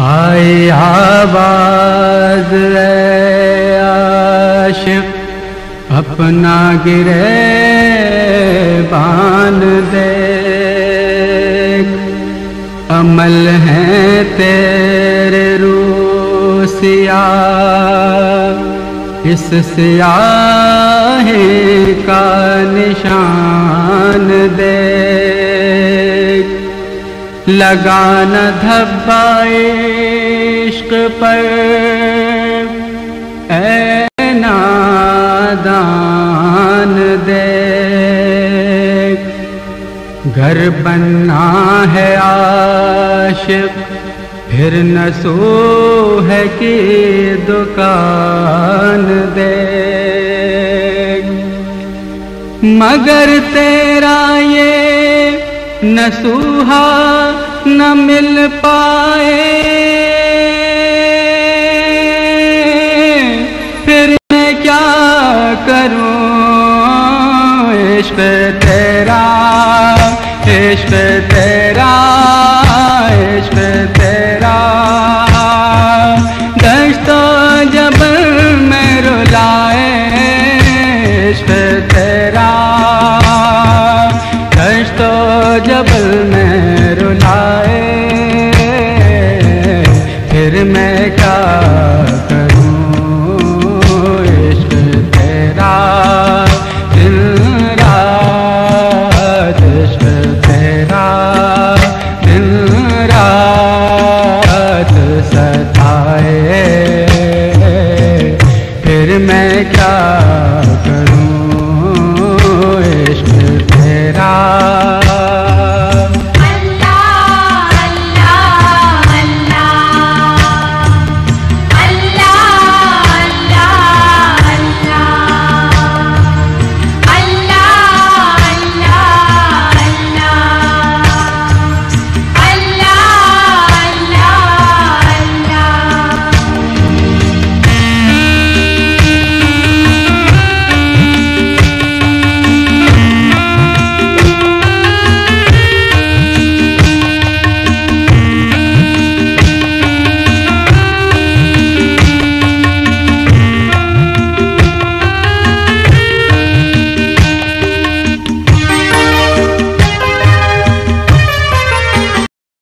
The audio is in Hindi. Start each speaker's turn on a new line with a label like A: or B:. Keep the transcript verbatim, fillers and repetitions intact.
A: आई आवाज ऐ आशिक अपना गिरेबान देख, अमल है तेरे रूसिया इस स्याही का निशान देख। लगाना धब्बा इश्क पर ऐ नादान देख, घर बनना है आशिक फिर नसू है कि दुकान देख। मगर तेरा ये नसूहा न मिल पाए, फिर मैं क्या करूं। इश्क तेरा इश्क तेरा इश्क